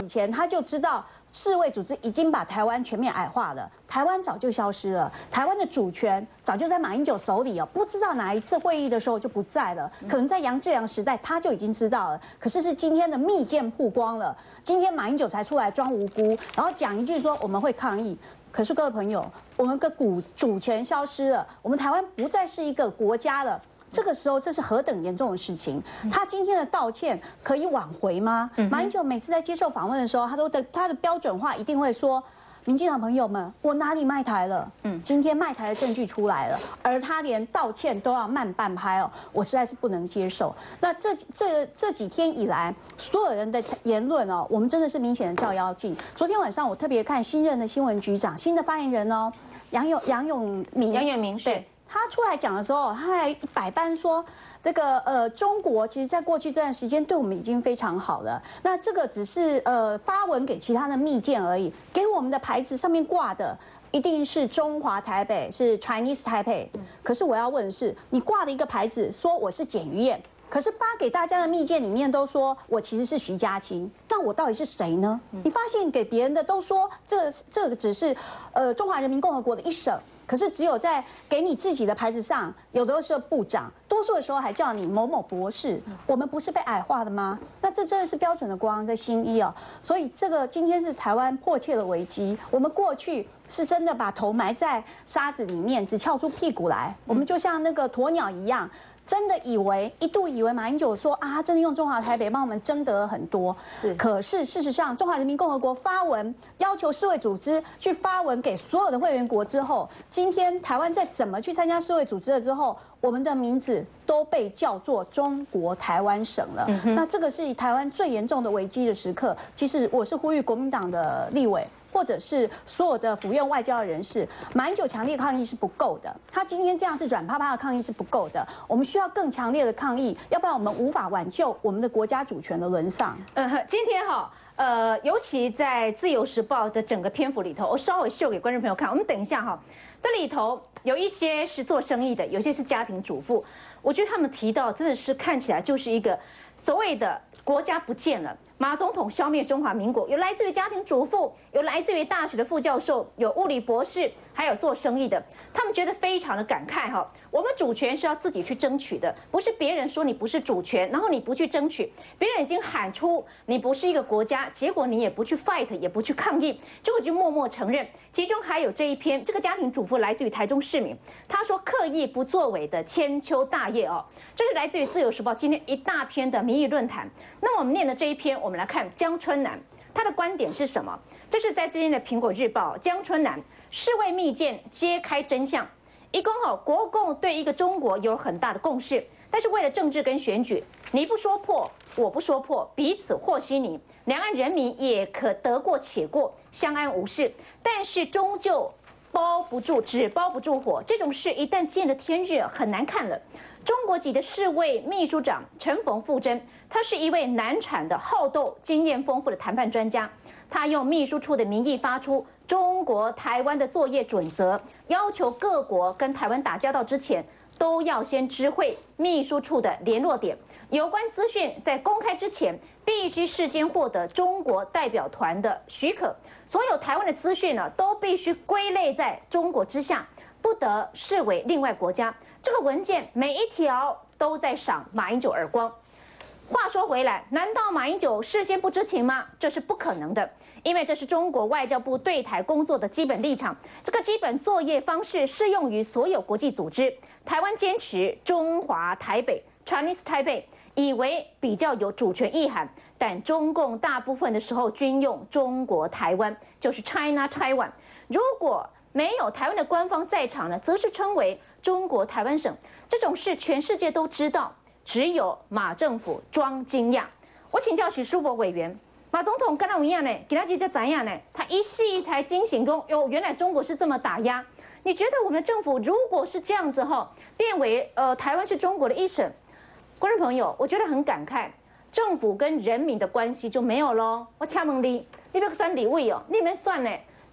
以前他就知道世卫组织已经把台湾全面矮化了，台湾早就消失了，台湾的主权早就在马英九手里哦，不知道哪一次会议的时候就不在了，可能在杨志良时代他就已经知道了，可是今天的密件曝光了，今天马英九才出来装无辜，然后讲一句说我们会抗议。可是各位朋友，我们的主权消失了，我们台湾不再是一个国家了。这个时候，这是何等严重的事情？他今天的道歉可以挽回吗？马英九每次在接受访问的时候，他的标准话一定会说：“民进党朋友们，我哪里卖台了？今天卖台的证据出来了，而他连道歉都要慢半拍哦，我实在是不能接受。那这几天以来，所有人的言论哦，我们真的是明显的照妖镜。昨天晚上我特别看新任的新闻局长，新的发言人哦，杨永明对。他出来讲的时候，他还百般说，这个中国其实在过去这段时间对我们已经非常好了。那这个只是发文给其他的密件而已，给我们的牌子上面挂的一定是中华台北，是 Chinese Taipei。可是我要问的是，你挂的一个牌子说我是简于晏，可是发给大家的密件里面都说我其实是徐家清，那我到底是谁呢？你发现给别人的都说这个只是中华人民共和国的一省。可是只有在给你自己的牌子上，有的时候部长，多数的时候还叫你某某博士。我们不是被矮化的吗？那这真的是标准的国王的新衣哦。所以这个今天是台湾迫切的危机。我们过去是真的把头埋在沙子里面，只翘出屁股来，我们就像那个鸵鸟一样。真的一度以为马英九说啊，真的用中华台北帮我们争得了很多。可是事实上，中华人民共和国发文要求世卫组织去发文给所有的会员国之后，今天台湾在怎么去参加世卫组织了之后，我们的名字都被叫做中国台湾省了。那这个是台湾最严重的危机的时刻。其实我是呼吁国民党的立委，或者是所有的府院外交的人士，马英九强烈抗议是不够的，他今天这样是软趴趴的抗议是不够的，我们需要更强烈的抗议，要不然我们无法挽救我们的国家主权的沦丧。 今天尤其在《自由时报》的整个篇幅里头，我稍微秀给观众朋友看，我们等一下哈，这里头有一些是做生意的，有些是家庭主妇，我觉得他们提到真的是看起来就是一个所谓的国家不见了。马总统消灭中华民国，有来自于家庭主妇，有来自于大学的副教授，有物理博士，还有做生意的，他们觉得非常的感慨哈。我们主权是要自己去争取的，不是别人说你不是主权，然后你不去争取，别人已经喊出你不是一个国家，结果你也不去 fight， 也不去抗议，结果就默默承认。其中还有这一篇，这个家庭主妇来自于台中市民，他说刻意不作为的千秋大业哦，这是来自于《自由时报》今天一大篇的民意论坛。那我们念的这一篇，我们来看江春南，他的观点是什么？这是在今天的《苹果日报》，江春南世卫密件揭开真相。一共国共对一个中国有很大的共识，但是为了政治跟选举，你不说破，我不说破，彼此和稀泥，两岸人民也可得过且过，相安无事。但是终究纸包不住火，这种事一旦见了天日，很难看了。中国籍的世卫秘书长陈冯富珍，他是一位难产的好斗、经验丰富的谈判专家。他用秘书处的名义发出中国台湾的作业准则，要求各国跟台湾打交道之前，都要先知会秘书处的联络点，有关资讯在公开之前，必须事先获得中国代表团的许可。所有台湾的资讯呢，都必须归类在中国之下，不得视为另外国家。这个文件每一条都在赏马英九耳光。话说回来，难道马英九事先不知情吗？这是不可能的，因为这是中国外交部对台工作的基本立场。这个基本作业方式适用于所有国际组织。台湾坚持中华台北 （Chinese Taipei），以为比较有主权意涵，但中共大部分的时候均用中国台湾，就是 China Taiwan。如果没有台湾的官方在场呢，则是称为中国台湾省。这种事全世界都知道，只有马政府装惊讶。我请教许淑博委员，马总统跟他一样呢，给他记者怎样呢？他一戏才惊醒说，哟，原来中国是这么打压。你觉得我们的政府如果是这样子变为台湾是中国的一省，观众朋友，我觉得很感慨，政府跟人民的关系就没有咯。我请问你，你要算立委哦，你们算呢？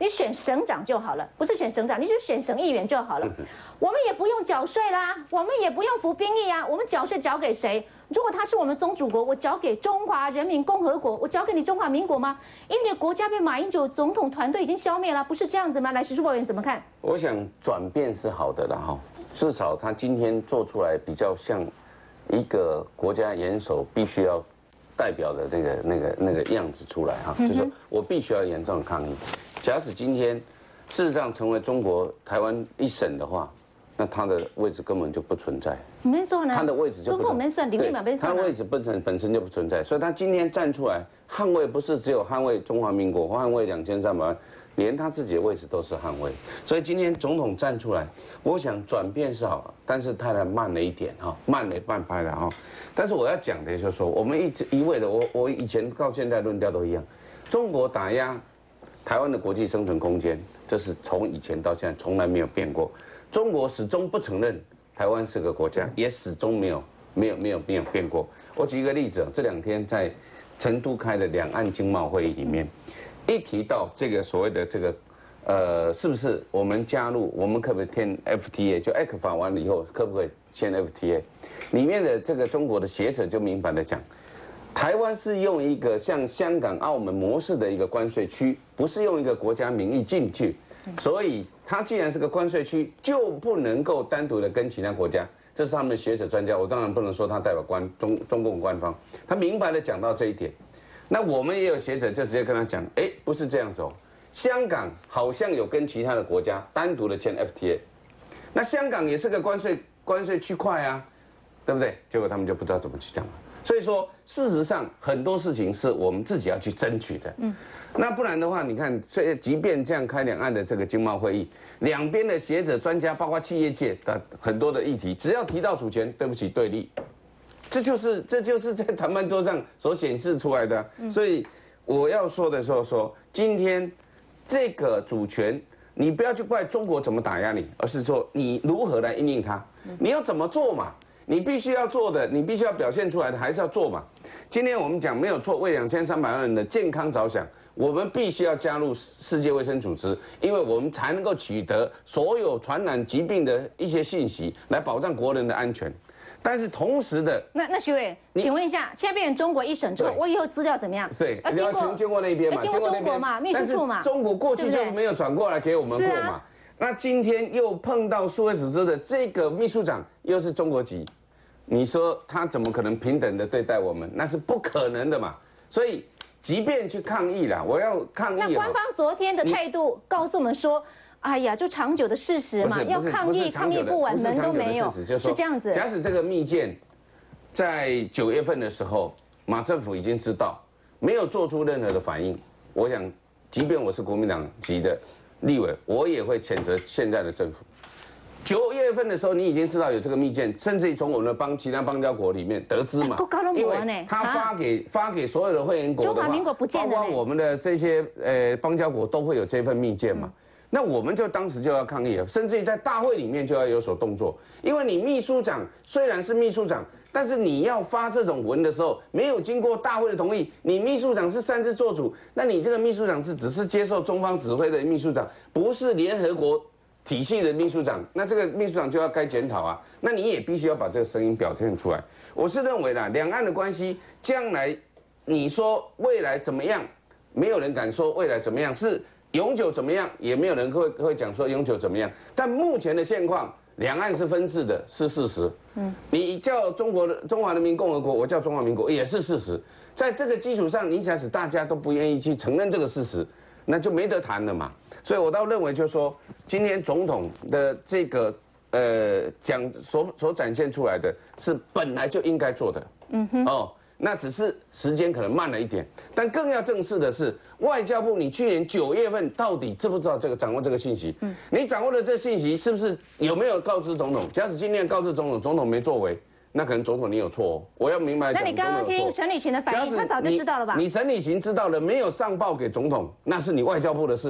你选省长就好了，不是选省长，你就选省议员就好了。我们也不用缴税啦，我们也不用服兵役啊，我们缴税缴给谁？如果他是我们宗主国，我缴给中华人民共和国，我缴给你中华民国吗？因为你的国家被马英九总统团队已经消灭了，不是这样子吗？来，时事委员怎么看？ 我想转变是好的了哈，至少他今天做出来比较像一个国家元首必须要代表的那个样子出来哈，就是我必须要严重抗议。假使今天事实上成为中国台湾一省的话，那他的位置根本就不存在。 没错呢， 他的位置就不存在，他的位置本身就不存在，所以他今天站出来捍卫，不是只有捍卫中华民国，捍卫2300万，连他自己的位置都是捍卫。所以今天总统站出来，我想转变是好，但是太慢了一点哈，慢了半拍了哈。但是我要讲的就是说，我们一味的，我以前到现在论调都一样，中国打压台湾的国际生存空间，这是从以前到现在从来没有变过。中国始终不承认台湾是个国家，也始终没有变过。我举一个例子，这2天在成都开的两岸经贸会议里面，一提到这个所谓的这个是不是我们加入，我们可不可以签 FTA？ 就 ECFA 完了以后，可不可以签 FTA？ 里面的这个中国的学者就明白的讲，台湾是用一个像香港、澳门模式的一个关税区，不是用一个国家名义进去。所以，它既然是个关税区，就不能够单独的跟其他国家，这是他们的学者专家。我当然不能说他代表中共官方，他明白的讲到这一点。那我们也有学者就直接跟他讲，不是这样子哦，香港好像有跟其他的国家单独的签 FTA， 那香港也是个关税区块啊，对不对？结果他们就不知道怎么去讲了。所以说，事实上很多事情是我们自己要去争取的。那不然的话，你看，即便这样开两岸的这个经贸会议，两边的学者专家，包括企业界的很多的议题，只要提到主权，对不起，对立，这就是在谈判桌上所显示出来的。所以我要说的时候说，今天这个主权，你不要去怪中国怎么打压你，而是说你如何来因应它，你要怎么做嘛。你必须要做的，你必须要表现出来的，还是要做嘛。今天我们讲没有错，为2300万人的健康着想，我们必须要加入世界卫生组织，因为我们才能够取得所有传染疾病的一些信息，来保障国人的安全。但是同时的， 那徐委，请问一下，现在变成中国一省之后，我以后资料怎么样？ 对，要经过那边嘛， 经过中国嘛，秘书处嘛。 中国过去就是没有转过来给我们过嘛。那今天又碰到世卫组织的这个秘书长又是中国籍。你说他怎么可能平等的对待我们？那是不可能的嘛。所以，即便去抗议啦，我要抗议。 那官方昨天的态度告诉我们说，哎呀，就长久的事实嘛，要抗议不完，门都没有，是这样子。 假使这个密件在9月份的时候，马政府已经知道，没有做出任何的反应，我想，即便我是国民党籍的立委，我也会谴责现在的政府。9月份的时候，你已经知道有这个密件，甚至于从我们的其他邦交国里面得知嘛，因为他发给所有的会员国的话，包括我们的这些邦交国都会有这份密件嘛。那我们就当时就要抗议了，甚至于在大会里面就要有所动作，因为你秘书长虽然是秘书长，但是你要发这种文的时候，没有经过大会的同意，你秘书长是擅自做主，那你这个秘书长只是接受中方指挥的秘书长，不是联合国体系的秘书长，那这个秘书长就要该检讨啊，那你也必须要把这个声音表现出来。我是认为啦，两岸的关系将来，你说未来怎么样，没有人敢说未来怎么样，是永久怎么样，也没有人会讲说永久怎么样。但目前的现况，两岸是分治的，是事实。你叫中华人民共和国，我叫中华民国，也是事实。在这个基础上，你假使大家都不愿意去承认这个事实，那就没得谈了嘛。所以我倒认为，就是说，今天总统的这个所展现出来的是本来就应该做的。那只是时间可能慢了一点，但更要正视的是，外交部你去年9月份到底知不知道掌握这个信息？你掌握的这信息是不是有没有告知总统？假使今天告知总统，总统没作为，那可能总统你有错哦。我要明白。 那你刚刚听沈礼群的反应，他早就知道了吧？ 你沈礼群知道了，没有上报给总统，那是你外交部的事。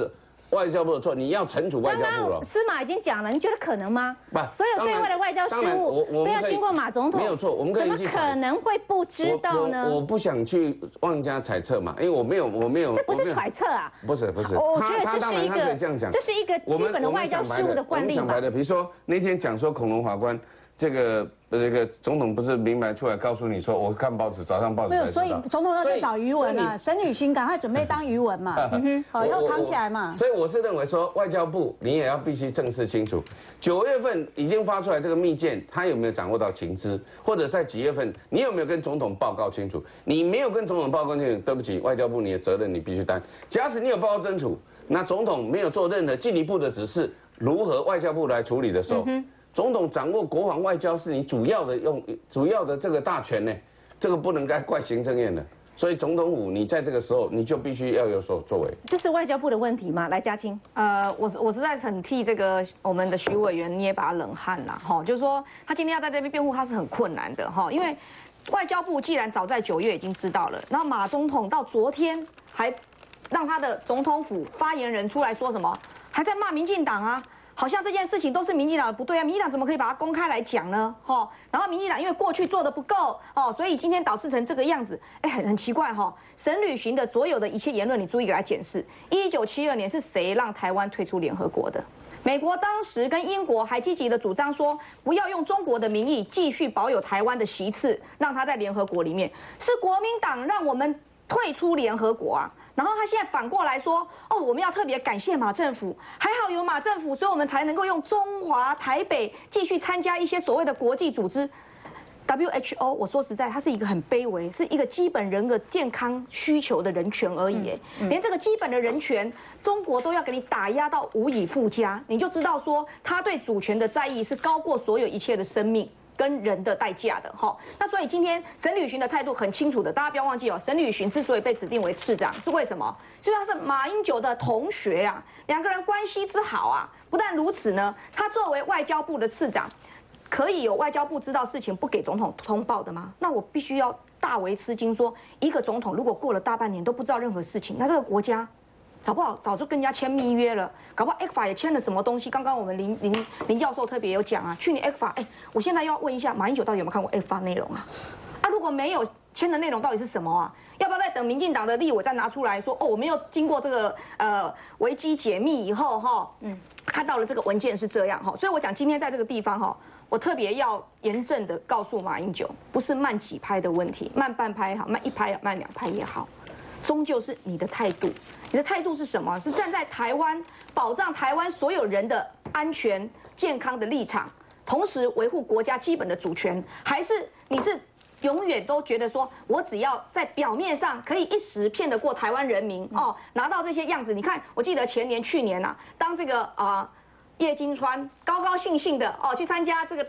外交部的错，你要惩处外交部了。 司马已经讲了，你觉得可能吗？ 不， 所有对外的外交事务都要经过马总统， 没有错，我们可以怎么可能会不知道呢？ 我不想去妄加揣测嘛，因为我没有， 这不是揣测啊， 不是， 我觉得他当然他可以这样讲， 这是一个基本的外交事务的惯例嘛。 比如说那天讲说恐龙法官。这个总统不是明白出来告诉你说，我看报纸，早上报纸才知道。 所以总统要再找余文啊，沈旅行赶快准备当余文嘛，好要扛起来嘛。 所以我是认为说，外交部你也要必须正视清楚，9月份已经发出来这个密件，他有没有掌握到情资，或者在几月份，你有没有跟总统报告清楚？你没有跟总统报告清楚，对不起，外交部你的责任你必须担。假使你有报告清楚，那总统没有做任何进一步的指示，如何外交部来处理的时候。总统掌握国防外交是你主要的这个大权呢，这个不能该怪行政院的。所以总统府你在这个时候你就必须要有所作为。 这是外交部的问题吗？来，嘉青。 我实在很替这个我们的徐委员捏把冷汗啦，哈，就是说他今天要在这边辩护，他是很困难的哈，因为外交部既然早在9月已经知道了，然后马总统到昨天还让他的总统府发言人出来说什么，还在骂民进党啊。好像这件事情都是民进党的不对啊，民进党怎么可以把它公开来讲呢？哈，然后民进党因为过去做的不够哦，所以今天导致成这个样子，很奇怪哈。沈旅行的所有的一切言论，你注意给他检视。1972年是谁让台湾退出联合国的？美国当时跟英国还积极的主张说，不要用中国的名义继续保有台湾的席次，让他在联合国里面。是国民党让我们退出联合国啊。然后他现在反过来说，哦，我们要特别感谢马政府，还好有马政府，所以我们才能够用中华台北继续参加一些所谓的国际组织。WHO， 我说实在，它是一个很卑微，是一个基本人的健康需求的人权而已。连这个基本的人权，中国都要给你打压到无以复加，你就知道说他对主权的在意是高过所有一切的生命跟人的代价的哈。那所以今天沈旅行的态度很清楚的，大家不要忘记哦，沈旅行之所以被指定为次长，是为什么？是因为他是马英九的同学啊，两个人关系之好啊。不但如此呢，他作为外交部的次长。可以有外交部知道事情不给总统通报的吗？那我必须要大为吃惊，说一个总统如果过了大半年都不知道任何事情，那这个国家早不好早就跟人家签密约了，搞不好 ECFA 也签了什么东西。刚刚我们林教授特别有讲啊，去年 ECFA，我现在要问一下马英九到底有没有看过 ECFA 内容啊？如果没有签的内容到底是什么啊？要不要再等民进党的立委再拿出来说？哦，我们又经过这个危机解密以后哈，看到了这个文件是这样哈，所以我讲今天在这个地方哈。我特别要严正的告诉马英九，不是慢几拍的问题，慢半拍也好，慢1拍、慢2拍也好，终究是你的态度。你的态度是什么？是站在台湾保障台湾所有人的安全健康的立场，同时维护国家基本的主权，还是你是永远都觉得说我只要在表面上可以一时骗得过台湾人民哦，拿到这些样子？你看，我记得去年啊，当这个叶金川高高兴兴的去参加这个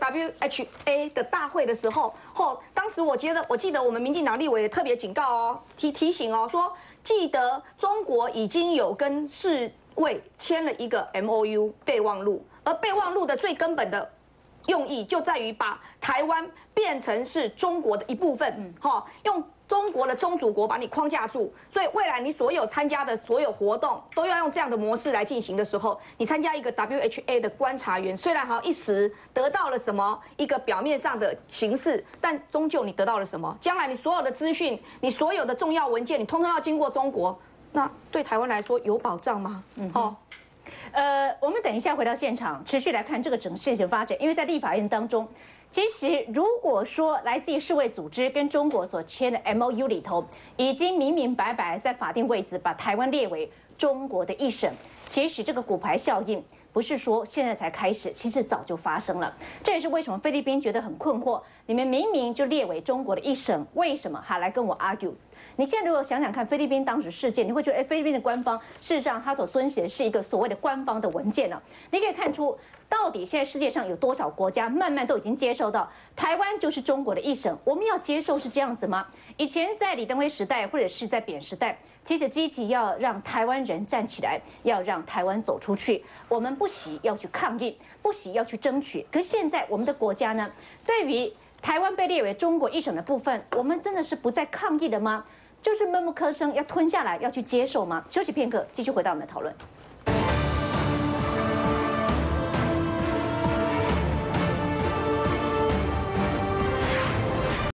WHA 的大会的时候，当时我记得我们民进党立委也特别警告提醒说记得中国已经有跟世卫签了一个 MOU 备忘录，而备忘录的最根本的用意就在于把台湾变成是中国的一部分，用中国的宗主国把你框架住，所以未来你所有参加的所有活动都要用这样的模式来进行的时候，你参加一个 WHA 的观察员，虽然好像一时得到了什么一个表面上的形式，但终究你得到了什么？将来你所有的资讯，你所有的重要文件，你通通要经过中国，那对台湾来说有保障吗？ 我们等一下回到现场，持续来看这个整个事情发展，因为在立法院当中。其实，如果说来自于世卫组织跟中国所签的 MOU 里头，已经明明白白在法定位置把台湾列为中国的一省，其实这个骨牌效应不是说现在才开始，其实早就发生了。这也是为什么菲律宾觉得很困惑，你们明明就列为中国的一省，为什么还来跟我 argue？你现在如果想想看菲律宾当时事件，你会觉得，菲律宾的官方事实上他所遵循的是一个所谓的官方的文件了。你可以看出，到底现在世界上有多少国家慢慢都已经接受到台湾就是中国的一省？我们要接受是这样子吗？以前在李登辉时代或者是在扁时代，其实积极要让台湾人站起来，要让台湾走出去。我们不惜要去抗议，不惜要去争取。可是现在我们的国家呢，对于台湾被列为中国一省的部分，我们真的是不再抗议了吗？就是闷不吭声，要吞下来，要去接受吗？休息片刻，继续回到我们的讨论。